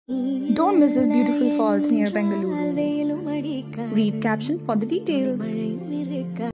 Don't miss this beautiful falls near Bengaluru. Read caption for the details.